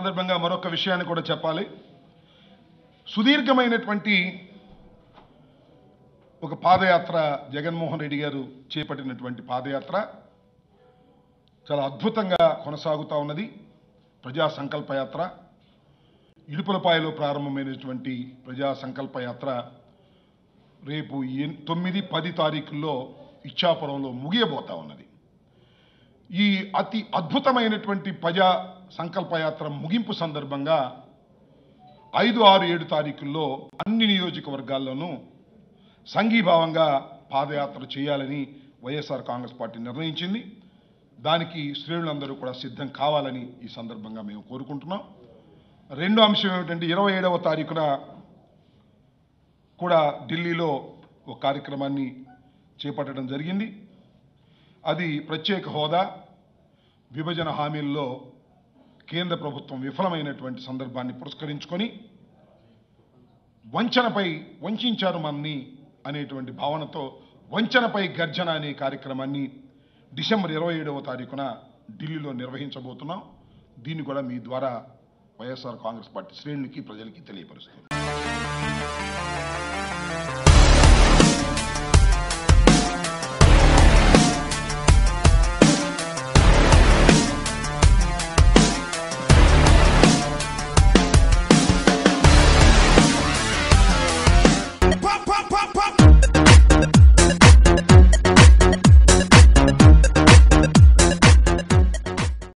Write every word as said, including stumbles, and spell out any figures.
సందర్భంగా మరొక విషయాన్ని కూడా చెప్పాలి. సుదీర్ఘమైనటువంటి ఒక పాదయాత్ర జగన్మోహన్ రెడ్డి గారు చేపట్టినటువంటి పాదయాత్ర చాలా అద్భుతంగా కొనసాగుతూ ఉన్నది. ప్రజా సంకల్ప యాత్ర ఇడుపులపాయలో ప్రారంభమైనటువంటి ప్రజా సంకల్ప యాత్ర రేపు తొమ్మిది పది తారీఖుల్లో ఇచ్చాపురంలో ముగియబోతా ఉన్నది. ఈ అతి అద్భుతమైనటువంటి ప్రజా సంకల్ప యాత్ర ముగింపు సందర్భంగా ఐదు ఆరు ఏడు తారీఖుల్లో అన్ని నియోజకవర్గాల్లోనూ సంఘీభావంగా పాదయాత్ర చేయాలని వైఎస్ఆర్ కాంగ్రెస్ పార్టీ నిర్ణయించింది. దానికి శ్రేణులందరూ కూడా సిద్ధం కావాలని ఈ సందర్భంగా మేము కోరుకుంటున్నాం. రెండో అంశం ఏమిటంటే ఇరవై ఏడవ తారీఖున కూడా ఢిల్లీలో ఒక కార్యక్రమాన్ని చేపట్టడం జరిగింది. అది ప్రత్యేక హోదా విభజన హామీల్లో కేంద్ర ప్రభుత్వం విఫలమైనటువంటి సందర్భాన్ని పురస్కరించుకొని వంచనపై వంచారు మనని అనేటువంటి భావనతో వంచనపై గర్జన అనే కార్యక్రమాన్ని డిసెంబర్ ఇరవై ఏడవ తారీఖున ఢిల్లీలో నిర్వహించబోతున్నాం. దీన్ని కూడా మీ ద్వారా వైఎస్ఆర్ కాంగ్రెస్ పార్టీ శ్రేణులకి ప్రజలకి తెలియపరుస్తుంది.